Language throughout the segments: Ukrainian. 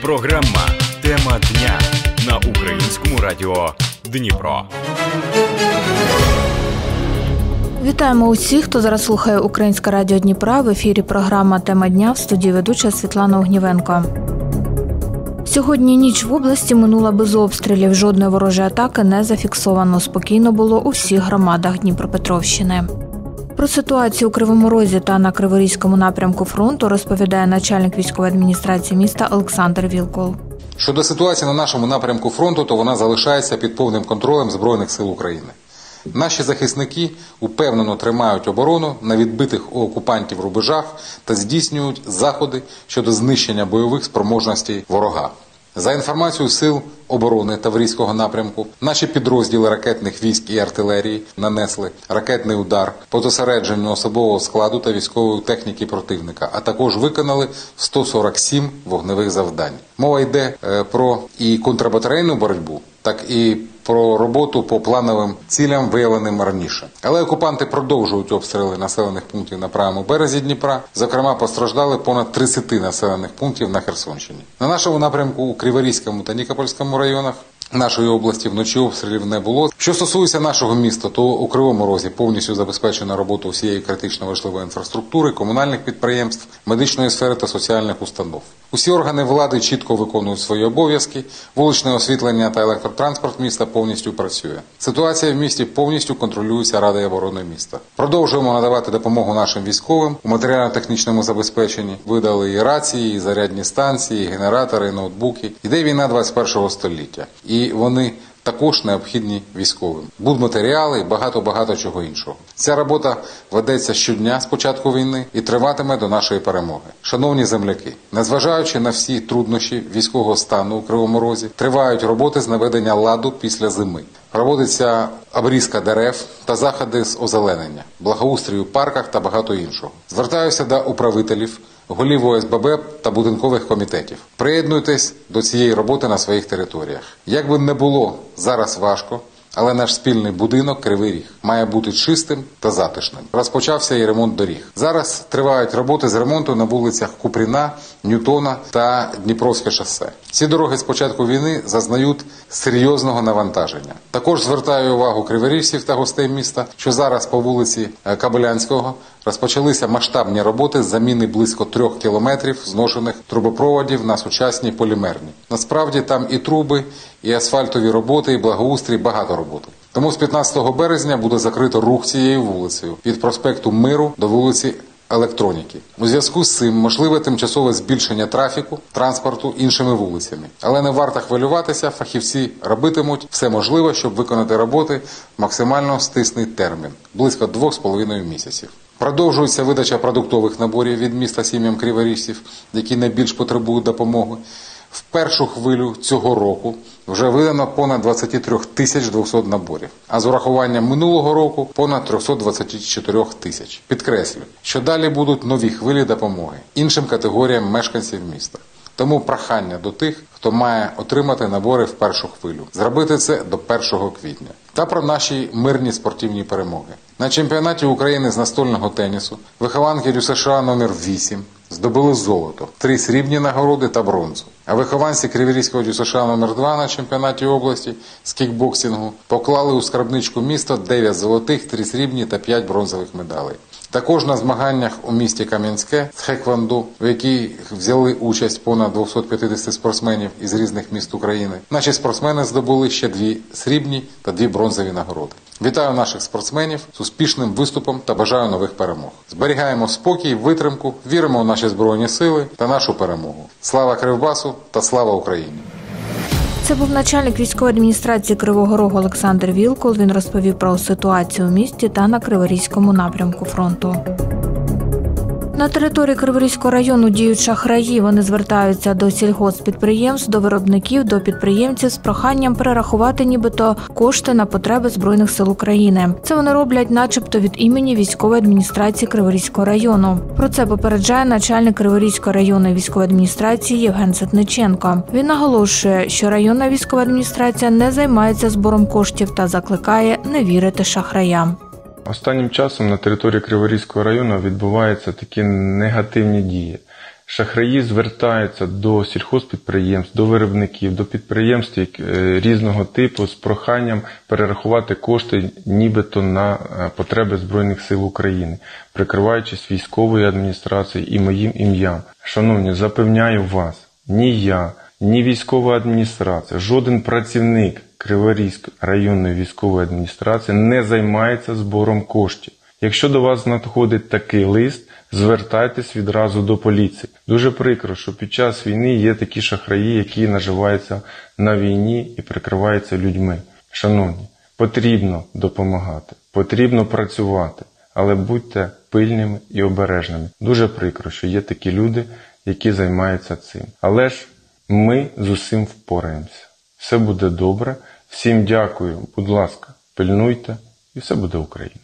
Програма «Тема дня» на Українському радіо Дніпро. Вітаємо усіх, хто зараз слухає Українське радіо Дніпра. В ефірі програма «Тема дня», в студії ведуча Світлана Огнівенко. Сьогодні ніч в області минула без обстрілів. Жодної ворожої атаки не зафіксовано. Спокійно було у всіх громадах Дніпропетровщини. Про ситуацію у Кривому Розі та на Криворізькому напрямку фронту розповідає начальник військової адміністрації міста Олександр Вілкул. Щодо ситуації на нашому напрямку фронту, то вона залишається під повним контролем Збройних сил України. Наші захисники упевнено тримають оборону на відбитих у окупантів рубежах та здійснюють заходи щодо знищення бойових спроможностей ворога. За інформацією Сил оборони Таврійського напрямку, наші підрозділи ракетних військ і артилерії нанесли ракетний удар по зосередженню особового складу та військової техніки противника, а також виконали 147 вогневих завдань. Мова йде про і контрбатарейну боротьбу, так і про роботу по плановим цілям, виявленим раніше. Але окупанти продовжують обстріли населених пунктів на правому березі Дніпра. Зокрема, постраждали понад 30 населених пунктів на Херсонщині. На нашому напрямку у Криворізькому та Нікопольському районах нашої області вночі обстрілів не було. Що стосується нашого міста, то у Кривому Розі повністю забезпечена робота всієї критично важливої інфраструктури, комунальних підприємств, медичної сфери та соціальних установ. Усі органи влади чітко виконують свої обов'язки, вуличне освітлення та електротранспорт міста повністю працює. Ситуація в місті повністю контролюється Радою оборони міста. Продовжуємо надавати допомогу нашим військовим у матеріально-технічному забезпеченні. Видали і рації, і зарядні станції, і генератори, і ноутбуки. Іде війна 21 століття. І вони також необхідні військовим. Будматеріали і багато чого іншого. Ця робота ведеться щодня з початку війни і триватиме до нашої перемоги. Шановні земляки, незважаючи на всі труднощі військового стану у Кривому Розі, тривають роботи з наведення ладу після зими. Проводиться обрізка дерев та заходи з озеленення, благоустрою у парках та багато іншого. Звертаюся до управителів, голів ОСББ та будинкових комітетів. Приєднуйтесь до цієї роботи на своїх територіях. Як би не було зараз важко, але наш спільний будинок Кривий Ріг має бути чистим та затишним. Розпочався і ремонт доріг. Зараз тривають роботи з ремонту на вулицях Купріна, Ньютона та Дніпровське шосе. Ці дороги з початку війни зазнають серйозного навантаження. Також звертаю увагу криворіжців та гостей міста, що зараз по вулиці Кабелянського розпочалися масштабні роботи з заміни близько 3 кілометрів зношених трубопроводів на сучасні полімерні. Насправді там і труби, і асфальтові роботи, і благоустрій, багато роботи. Тому з 15 березня буде закрито рух цією вулицею від проспекту Миру до вулиці Електроніки. У зв'язку з цим можливе тимчасове збільшення трафіку, транспорту іншими вулицями. Але не варто хвилюватися, фахівці робитимуть все можливе, щоб виконати роботи в максимально стислий термін – близько 2,5 місяців. Продовжується видача продуктових наборів від міста сім'ям криворіжців, які найбільш потребують допомоги. В першу хвилю цього року вже видано понад 23 200 наборів, а з урахуванням минулого року понад 324 тисяч. Підкреслю, що далі будуть нові хвилі допомоги іншим категоріям мешканців міста. Тому прохання до тих, хто має отримати набори в першу хвилю. Зробити це до 1 квітня. Та про наші мирні спортивні перемоги. На чемпіонаті України з настольного тенісу вихованки ДЮСШ номер 8 здобули золото, 3 срібні нагороди та бронзу. А вихованці Криворізького ДЮСШ номер 2 на чемпіонаті області з кікбоксингу поклали у скарбничку міста 9 золотих, 3 срібні та 5 бронзових медалей. Також на змаганнях у місті Кам'янське з тхеквондо, в якій взяли участь понад 250 спортсменів із різних міст України, наші спортсмени здобули ще 2 срібні та 2 бронзові нагороди. Вітаю наших спортсменів з успішним виступом та бажаю нових перемог. Зберігаємо спокій, витримку, віримо в наші Збройні сили та нашу перемогу. Слава Кривбасу та слава Україні! Це був начальник військової адміністрації Кривого Рогу Олександр Вілкул. Він розповів про ситуацію у місті та на Криворізькому напрямку фронту. На території Криворізького району діють шахраї. Вони звертаються до сільгосппідприємств, до виробників, до підприємців з проханням перерахувати нібито кошти на потреби Збройних сил України. Це вони роблять начебто від імені військової адміністрації Криворізького району. Про це попереджає начальник Криворізької районної військової адміністрації Євген Ситниченко. Він наголошує, що районна військова адміністрація не займається збором коштів та закликає не вірити шахраям. Останнім часом на території Криворізького району відбуваються такі негативні дії. Шахраї звертаються до сільхозпідприємств, до виробників, до підприємств різного типу з проханням перерахувати кошти нібито на потреби Збройних сил України, прикриваючись військовою адміністрацією і моїм ім'ям. Шановні, запевняю вас, ні я, ні військова адміністрація, жоден працівник Криворізької районної військової адміністрації не займається збором коштів. Якщо до вас надходить такий лист, звертайтесь відразу до поліції. Дуже прикро, що під час війни є такі шахраї, які наживаються на війні і прикриваються людьми. Шановні, потрібно допомагати, потрібно працювати, але будьте пильними і обережними. Дуже прикро, що є такі люди, які займаються цим. Але ж ми з усім впораємося. Все буде добре. Всім дякую, будь ласка, пильнуйте і все буде Україна.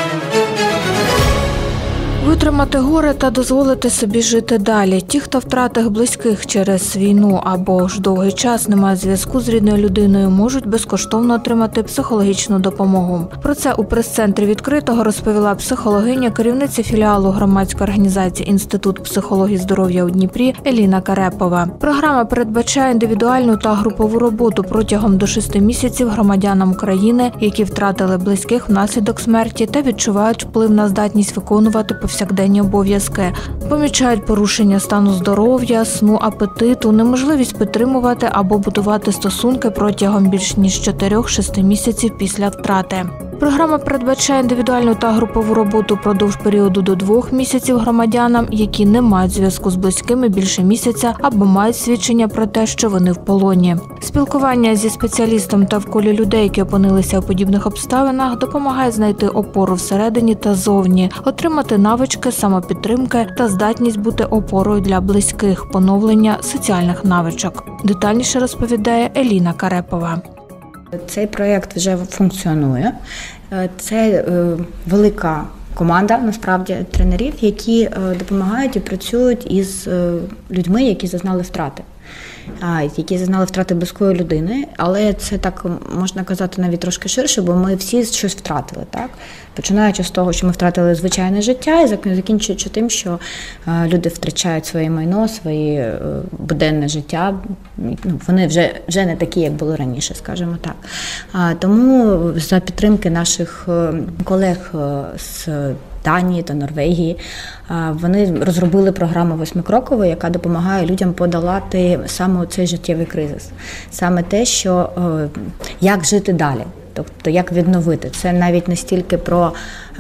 Витримати горе та дозволити собі жити далі. Ті, хто втратив близьких через війну або ж довгий час не мають зв'язку з рідною людиною, можуть безкоштовно отримати психологічну допомогу. Про це у прес-центрі відкритого розповіла психологиня, керівниця філіалу громадської організації «Інститут психології здоров'я у Дніпрі» Еліна Карепова. Програма передбачає індивідуальну та групову роботу протягом до 6 місяців громадянам України, які втратили близьких внаслідок смерті та відчувають вплив на здатність виконувати повсякденні обов'язки. Помічають порушення стану здоров'я, сну, апетиту, неможливість підтримувати або будувати стосунки протягом більш ніж 4-6 місяців після втрати. Програма передбачає індивідуальну та групову роботу впродовж періоду до 2 місяців громадянам, які не мають зв'язку з близькими більше місяця або мають свідчення про те, що вони в полоні. Спілкування зі спеціалістом та в колі людей, які опинилися у подібних обставинах, допомагає знайти опору всередині та зовні, отримати навички самопідтримки та здатність бути опорою для близьких, поновлення соціальних навичок. Детальніше розповідає Еліна Карепова. Цей проєкт вже функціонує. Це велика команда, насправді, тренерів, які допомагають і працюють із людьми, які зазнали втрати. Які зазнали втрати близької людини, але це так можна казати навіть трошки ширше, бо ми всі щось втратили, так? Починаючи з того, що ми втратили звичайне життя, і закінчуючи тим, що люди втрачають своє майно, своє буденне життя. Вони вже не такі, як було раніше, скажімо так. Тому за підтримки наших колег з Данії та Норвегії вони розробили програму 8-крокову, яка допомагає людям подолати саме цей життєвий кризис. Саме те, що як жити далі. Тобто, як відновити. Це навіть не стільки про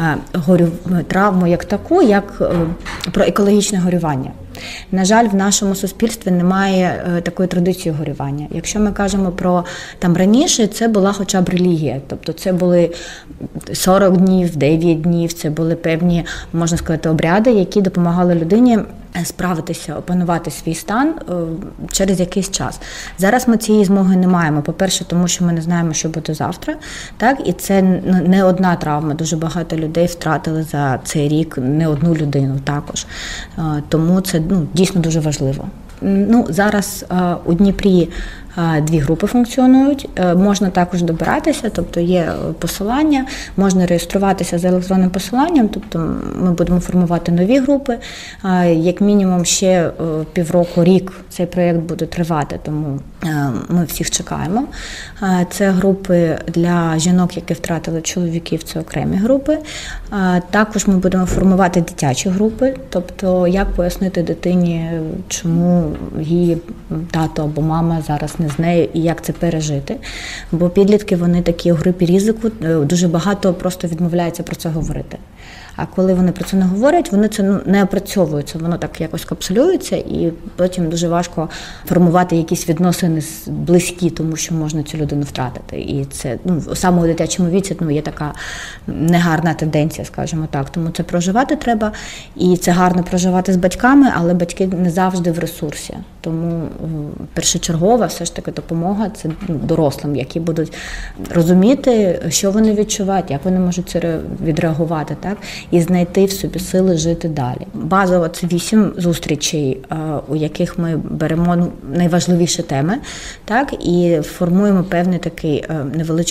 травму як таку, як про екологічне горювання. На жаль, в нашому суспільстві немає такої традиції горювання. Якщо ми кажемо про раніше, це була хоча б релігія. Тобто це були 40 днів, 9 днів, це були певні, можна сказати, обряди, які допомагали людині справитися, опанувати свій стан через якийсь час. Зараз ми цієї змоги не маємо. По-перше, тому що ми не знаємо, що буде завтра. Так? І це не одна травма. Дуже багато людей втратили за цей рік не одну людину також. Тому це дійсно дуже важливо. Зараз у Дніпрі 2 групи функціонують, можна також добиратися, тобто є посилання, можна реєструватися за електронним посиланням, тобто ми будемо формувати нові групи, як мінімум ще півроку, рік цей проєкт буде тривати, тому ми всіх чекаємо. Це групи для жінок, які втратили чоловіків, це окремі групи. Також ми будемо формувати дитячі групи, тобто як пояснити дитині, чому її тато або мама зараз не з нею і як це пережити. Бо підлітки, вони такі у групі ризику, дуже багато просто відмовляються про це говорити. А коли вони про це не говорять, вони це не опрацьовуються, воно так якось капсулюється, і потім дуже важко формувати якісь відносини близькі, тому що можна цю людину втратити. І це саме у дитячому віці є така негарна тенденція, скажімо так. Тому це проживати треба, і це гарно проживати з батьками, але батьки не завжди в ресурсі. Тому першочергова все ж таки допомога – це дорослим, які будуть розуміти, що вони відчувають, як вони можуть це відреагувати, так? І знайти в собі сили жити далі. Базово це 8 зустрічей, у яких ми беремо найважливіші теми, так, і формуємо певний такий невеличкий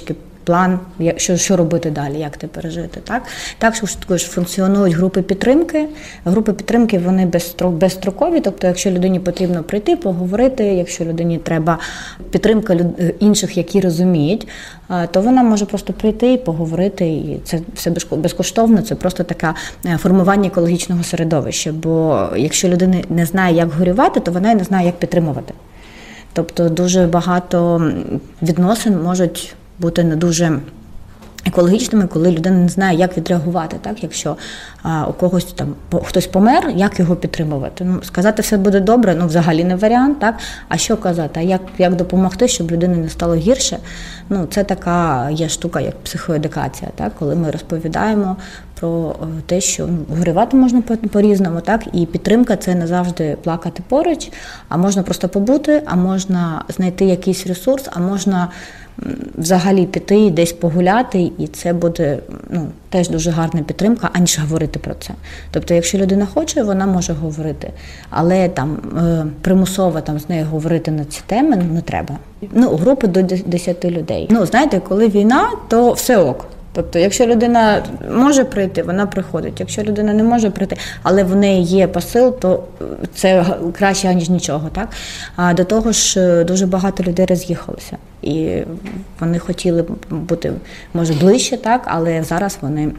план, що робити далі, як це пережити. Також функціонують групи підтримки. Групи підтримки, вони безстрокові, тобто якщо людині потрібно прийти, поговорити, якщо людині треба підтримка інших, які розуміють, то вона може просто прийти і поговорити, і це все безкоштовно, це просто таке формування екологічного середовища, бо якщо людина не знає, як горювати, то вона і не знає, як підтримувати. Тобто дуже багато відносин можуть бути не дуже екологічними, коли людина не знає, як відреагувати, так? Якщо у когось там хтось помер, як його підтримувати? Сказати все буде добре, взагалі не варіант, так? А що казати? А як допомогти, щоб людині не стало гірше? Це така є штука, як психоедукація, так? Коли ми розповідаємо про те, що горювати можна по-різному, так? І підтримка – це не завжди плакати поруч, а можна просто побути, а можна знайти якийсь ресурс, а можна взагалі піти десь погуляти, і це буде теж дуже гарна підтримка, аніж говорити про це. Тобто, якщо людина хоче, вона може говорити, але примусово з нею говорити на ці теми не треба. Групи до 10 людей. Знаєте, коли війна, то все ок. Тобто, якщо людина може прийти, вона приходить. Якщо людина не може прийти, але в неї є посил, то це краще, ніж нічого. Так? А до того ж, дуже багато людей роз'їхалося. І вони хотіли бути, може, ближче, так? Але зараз вони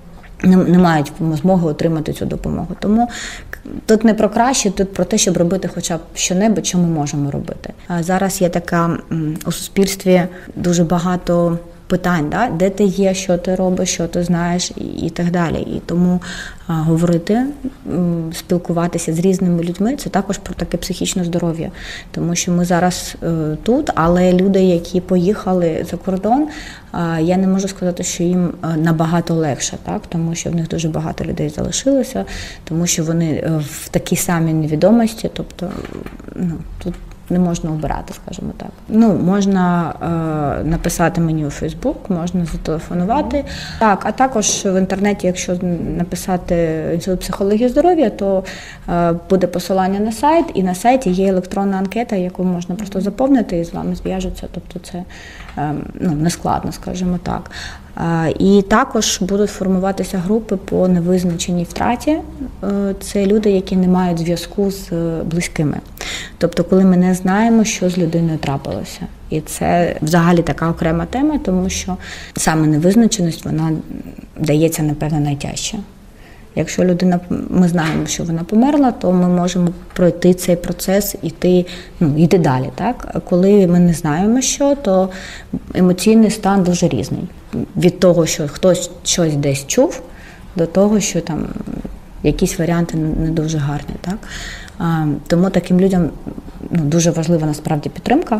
не мають змоги отримати цю допомогу. Тому тут не про краще, тут про те, щоб робити хоча б що-небудь, що ми можемо робити. Зараз є така у суспільстві дуже багато питань, де ти є, що ти робиш, що ти знаєш і так далі. І тому говорити, спілкуватися з різними людьми – це також про таке психічне здоров'я. Тому що ми зараз тут, але люди, які поїхали за кордон, я не можу сказати, що їм набагато легше, так? Тому що в них дуже багато людей залишилося, тому що вони в такій самій невідомості, тобто тут не можна обирати, скажімо так. Можна написати мені у Фейсбук, можна зателефонувати. Так, а також в інтернеті, якщо написати Інститут психології здоров'я, то буде посилання на сайт, і на сайті є електронна анкета, яку можна просто заповнити і з вами зв'яжуться. Тобто це не складно, скажімо так. І також будуть формуватися групи по невизначеній втраті. Це люди, які не мають зв'язку з близькими. Тобто, коли ми не знаємо, що з людиною трапилося. І це взагалі така окрема тема, тому що саме невизначеність, вона дається, напевно, найтяжче. Якщо ми знаємо, що вона померла, то ми можемо пройти цей процес і йти далі. Так? Коли ми не знаємо, то емоційний стан дуже різний. Від того, що хтось щось десь чув, до того, що там якісь варіанти не дуже гарні. Так? Тому таким людям дуже важлива насправді підтримка,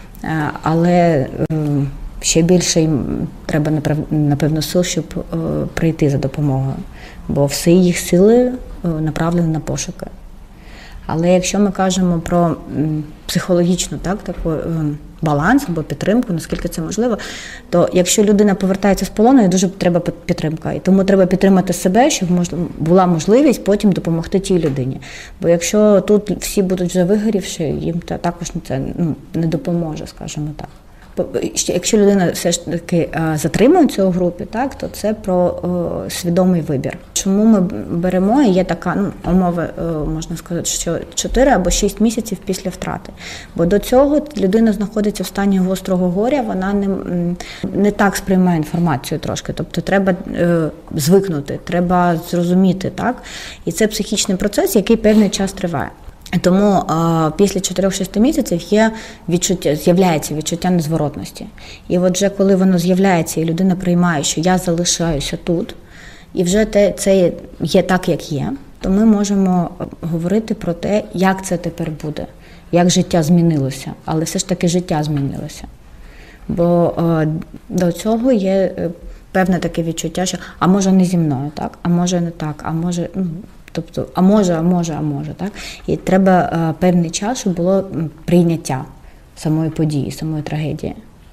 але ще більше їм треба, напевно, сил, щоб прийти за допомогою, бо всі їх сили направлені на пошуки. Але якщо ми кажемо про психологічну таку баланс або підтримку, наскільки це можливо, то якщо людина повертається з полону, їй дуже треба підтримка. І тому треба підтримати себе, щоб була можливість потім допомогти тій людині. Бо якщо тут всі будуть вже вигорівши, їм також це не допоможе, скажімо так. Якщо людина все ж таки затримується у групі, так, то це про свідомий вибір. Чому ми беремо, і є така умова, можна сказати, що 4 або 6 місяців після втрати. Бо до цього людина знаходиться в стані гострого горя, вона не так сприймає інформацію трошки. Тобто треба звикнути, треба зрозуміти, так? І це психічний процес, який певний час триває. Тому після 4-6 місяців з'являється відчуття незворотності. І от вже коли воно з'являється, і людина приймає, що я залишаюся тут, і вже це є так, як є, то ми можемо говорити про те, як це тепер буде, як життя змінилося. Але все ж таки життя змінилося. Бо до цього є певне таке відчуття, що а може не зі мною, так? А може не так, а може... Тобто, а може, так? І треба певний час, щоб було прийняття самої події, самої трагедії.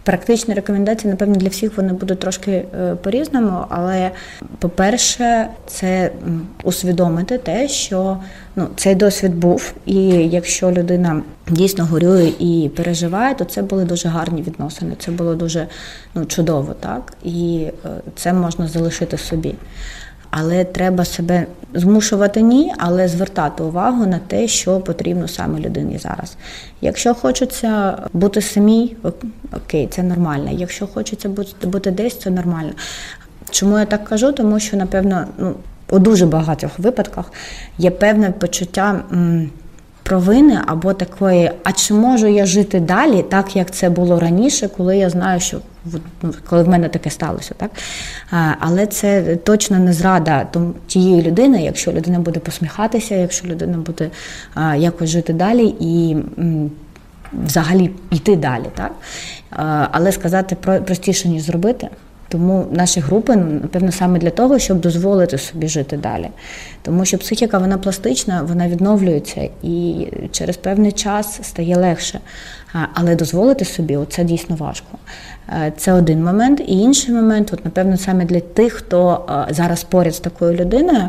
Практичні рекомендації, напевно, для всіх вони будуть трошки по-різному, але, по-перше, це усвідомити те, що цей досвід був, і якщо людина дійсно горює і переживає, то це були дуже гарні відносини, це було дуже чудово, так? І це можна залишити собі. Але треба себе змушувати але звертати увагу на те, що потрібно саме людині зараз. Якщо хочеться бути самій, окей, це нормально. Якщо хочеться бути десь, це нормально. Чому я так кажу? Тому що, напевно, у дуже багатьох випадках є певне почуття провини або такої, а чи можу я жити далі, так як це було раніше, коли я знаю, що коли в мене таке сталося, так? Але це точно не зрада тієї людини, якщо людина буде посміхатися, якщо людина буде якось жити далі і взагалі йти далі, так? Але сказати простіше, ніж зробити. Тому наші групи, напевно, саме для того, щоб дозволити собі жити далі. Тому що психіка, вона пластична, вона відновлюється і через певний час стає легше. Але дозволити собі, це дійсно важко. Це один момент. І інший момент, напевно, саме для тих, хто зараз поряд з такою людиною,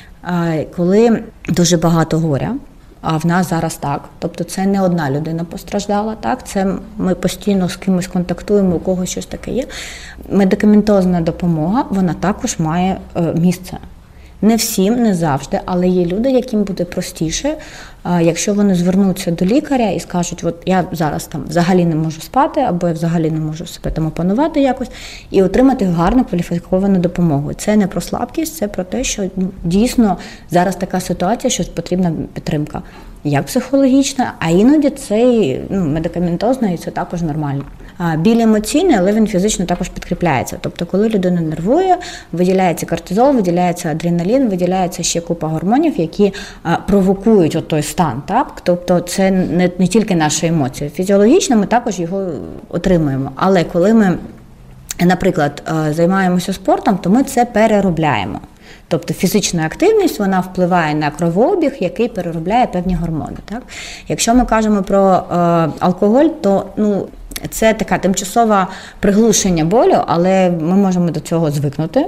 коли дуже багато горя, а в нас зараз так. Тобто це не одна людина постраждала, так? Це ми постійно з кимось контактуємо, у когось щось таке є. Медикаментозна допомога, вона також має місце. Не всім, не завжди, але є люди, яким буде простіше, якщо вони звернуться до лікаря і скажуть, от я зараз там взагалі не можу спати, або я взагалі не можу себе там опанувати якось, і отримати гарну кваліфіковану допомогу. Це не про слабкість, це про те, що дійсно зараз така ситуація, що потрібна підтримка. Як психологічна, а іноді це медикаментозна, і це також нормально. Біль емоційний, але він фізично також підкріпляється. Тобто, коли людина нервує, виділяється кортизол, виділяється адреналін, виділяється ще купа гормонів, які провокують той стан. Так? Тобто, це не тільки наша емоція. Фізіологічно ми також його отримуємо. Але коли ми, наприклад, займаємося спортом, то ми це переробляємо. Тобто фізична активність, вона впливає на кровообіг, який переробляє певні гормони. Так? Якщо ми кажемо про алкоголь, то це таке тимчасове приглушення болю, але ми можемо до цього звикнути,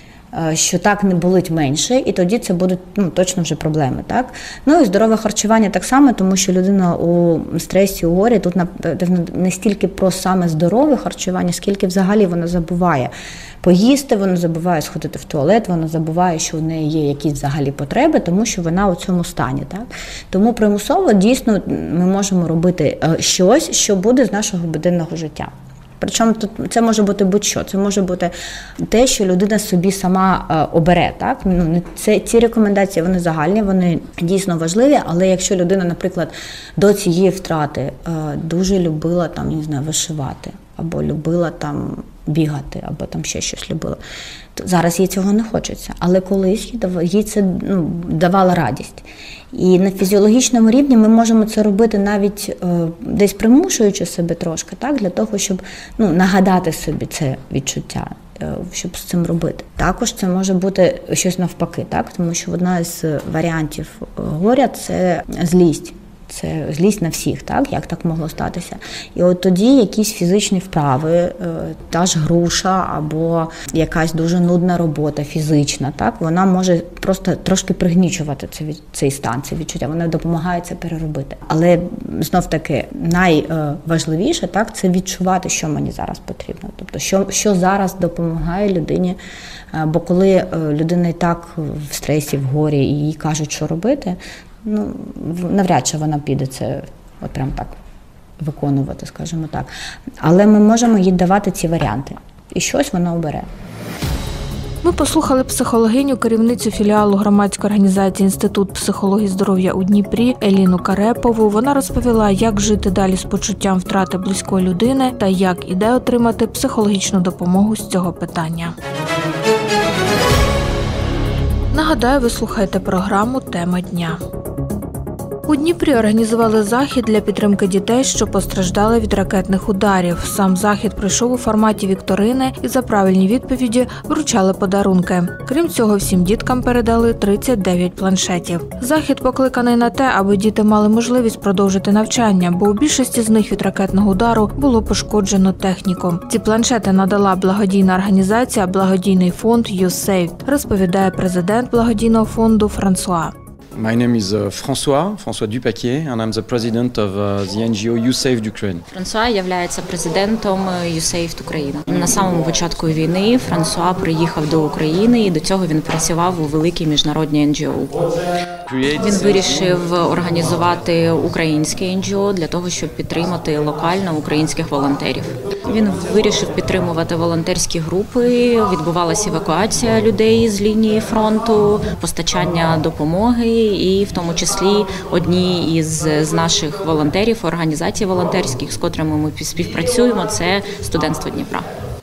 що так не болить менше, і тоді це будуть точно вже проблеми. Так? І здорове харчування так само, тому що людина у стресі, у горі, тут не стільки про саме здорове харчування, скільки взагалі вона забуває поїсти, вона забуває сходити в туалет, вона забуває, що в неї є якісь взагалі потреби, тому що вона у цьому стані. Так? Тому примусово, дійсно, ми можемо робити щось, що буде з нашого буденного життя. Причому тут це може бути будь-що. Це може бути те, що людина собі сама обере. Так? Ці рекомендації, вони загальні, вони дійсно важливі, але якщо людина, наприклад, до цієї втрати дуже любила вишивати, або любила бігати, або ще щось любила, то зараз їй цього не хочеться. Але колись їй це давало радість. І на фізіологічному рівні ми можемо це робити навіть десь примушуючи себе трошки, так, для того, щоб нагадати собі це відчуття, щоб з цим робити. Також це може бути щось навпаки, так, тому що одна з варіантів горя – це злість. Це злість на всіх, так? Як так могло статися. І от тоді якісь фізичні вправи, та ж груша або якась дуже нудна робота фізична, так? Вона може просто трошки пригнічувати цей стан, це відчуття, вона допомагає це переробити. Але знов-таки найважливіше, так, це відчувати, що мені зараз потрібно. Тобто, що зараз допомагає людині. Бо коли людина і так в стресі, в горі, і їй кажуть, що робити, навряд чи вона піде це от прям так виконувати, скажімо так. Але ми можемо їй давати ці варіанти. І щось вона обере. Ми послухали психологиню, керівницю філіалу громадської організації «Інститут психології здоров'я» у Дніпрі Еліну Карепову. Вона розповіла, як жити далі з почуттям втрати близької людини та як і де отримати психологічну допомогу з цього питання. Нагадаю, ви слухаєте програму «Тема дня». У Дніпрі організували захід для підтримки дітей, що постраждали від ракетних ударів. Сам захід пройшов у форматі вікторини і за правильні відповіді вручали подарунки. Крім цього, всім діткам передали 39 планшетів. Захід покликаний на те, аби діти мали можливість продовжити навчання, бо у більшості з них від ракетного удару було пошкоджено техніку. Ці планшети надала благодійна організація «Благодійний фонд YouSaved», розповідає президент благодійного фонду Франсуа. My name is François Dupaquier, and I'm the president of the NGO YouSaved Ukraine. Франсуа є президентом YouSaved Україна. На самому початку війни Франсуа приїхав до України і до цього він працював у великій міжнародній NGO. Він вирішив організувати українське NGO для того, щоб підтримати локально українських волонтерів. Він вирішив підтримувати волонтерські групи, відбувалася евакуація людей з лінії фронту, постачання допомоги і в тому числі одні із наших волонтерів, організацій волонтерських, з котрими ми співпрацюємо, це студентство Дніпра.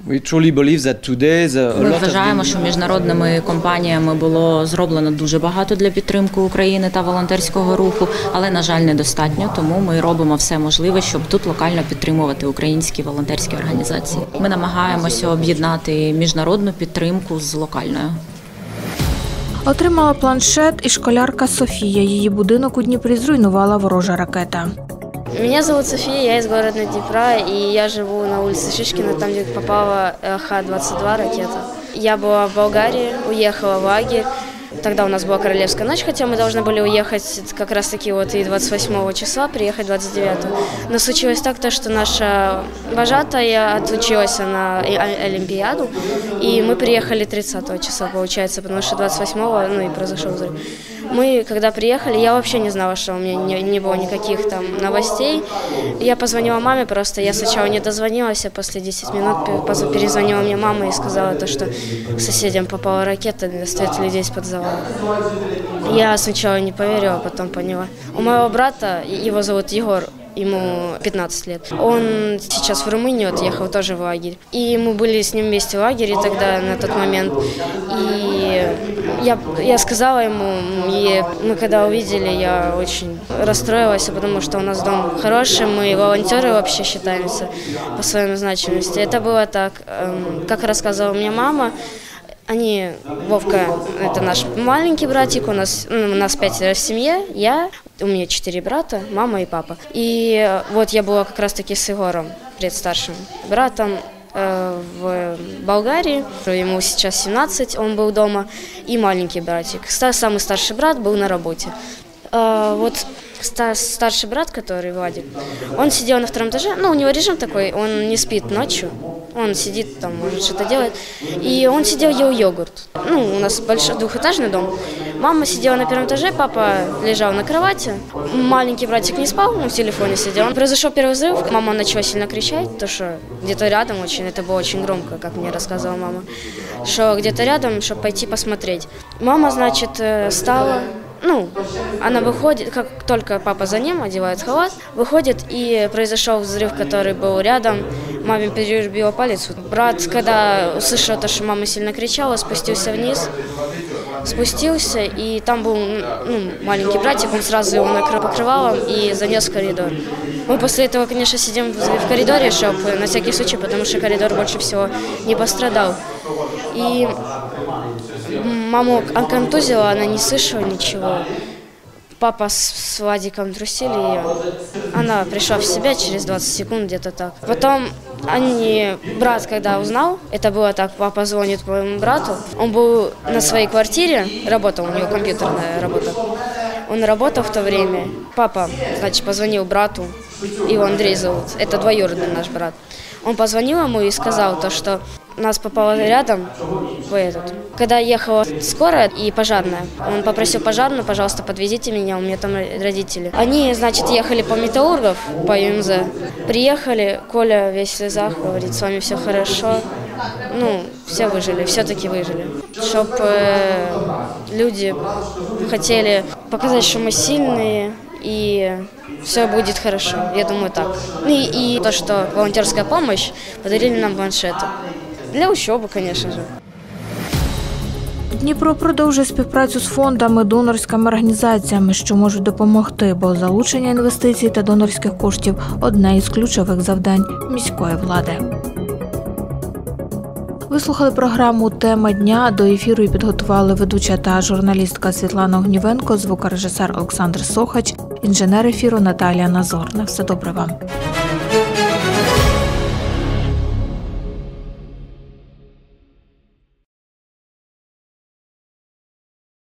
Ми вважаємо, що міжнародними компаніями було зроблено дуже багато для підтримки України та волонтерського руху, але, на жаль, недостатньо, тому ми робимо все можливе, щоб тут локально підтримувати українські волонтерські організації. Ми намагаємося об'єднати міжнародну підтримку з локальною. Отримала планшет і школярка Софія. Її будинок у Дніпрі зруйнувала ворожа ракета. Меня зовут София, я из города Днепра, и я живу на улице Шишкина, там, где попала Х-22 ракета. Я была в Болгарии, уехала в лагерь. Тогда у нас была королевская ночь, хотя мы должны были уехать как раз-таки вот и 28 числа, приехать 29-го. Но случилось так, что наша вожатая отлучилась на Олимпиаду, и мы приехали 30 числа, получается, потому что 28-го, и произошел взрыв. Мы, когда приехали, я вообще не знала, что у меня не было никаких там новостей. Я позвонила маме, просто я сначала не дозвонилась, а после 10 минут перезвонила мне мама и сказала, что соседям попала ракета, достает людей из-под завала. Я сначала не поверила, потом поняла. У моего брата, его зовут Егор, ему 15 лет. Он сейчас в Румынию отъехал тоже в лагерь. И мы были с ним вместе в лагере тогда, на тот момент. И я сказала ему, и мы когда увидели, я очень расстроилась, потому что у нас дом хороший, мы волонтеры вообще считаемся по своей значимости. Это было так, как рассказывала мне мама. Вовка, это наш маленький братик, у нас 5 в семье, у меня 4 брата, мама и папа. И вот я была как раз-таки с Егором, предстаршим братом, в Болгарии. Ему сейчас 17, он был дома, и маленький братик. Самый старший брат был на работе. Вот старший брат, который Владик, он сидел на 2-м этаже, у него режим такой, он не спит ночью. Он сидит там, может, что-то делает. И он сидел, ел йогурт. У нас большой двухэтажный дом. Мама сидела на 1-м этаже, папа лежал на кровати. Маленький братик не спал, в телефоне сидел. Произошел первый взрыв. Мама начала сильно кричать, то что где-то рядом очень, это было очень громко, как мне рассказывала мама, что где-то рядом, чтобы пойти посмотреть. Мама, значит, встала. Она выходит, как только папа за ним одевает халат, выходит, и произошел взрыв, который был рядом. Маме перебила палец. Брат, когда услышал то, что мама сильно кричала, спустился вниз. И там был маленький братик, он сразу его накрыл покрывалом и занес в коридор. Мы после этого, конечно, сидим в коридоре, чтобы на всякий случай, потому что коридор больше всего не пострадал. И маму контузила, она не слышала ничего. Папа с Владиком трусили ее. Она пришла в себя через 20 секунд, где-то так. Потом брат, когда узнал, это было так, папа звонит моему брату. Он был на своей квартире, работал, у него компьютерная работа. Он работал в то время. Папа, значит, позвонил брату, его Андрей зовут, это двоюродный наш брат. Он позвонил ему и сказал что нас попало рядом Когда ехала скорая и пожарная, он попросил пожарную, пожалуйста, подвезите меня, у меня там родители. Они, значит, ехали по Металлургов, по ЮМЗ. Приехали, Коля весь в слезах, говорит, с вами все хорошо. Все выжили, все-таки выжили. Чтобы люди хотели показать, что мы сильные, и все будет хорошо, я думаю так. И то, что волонтерская помощь, подарили нам планшеты. Для учебы, конечно же. Дніпро продовжує співпрацю з фондами, донорськими організаціями, що можуть допомогти, бо залучення інвестицій та донорських коштів – одне із ключових завдань міської влади. Ви слухали програму «Тема дня». До ефіру її підготували ведуча та журналістка Світлана Огнівенко, звукорежисер Олександр Сохач, інженер ефіру Наталія Назор. На все добре вам.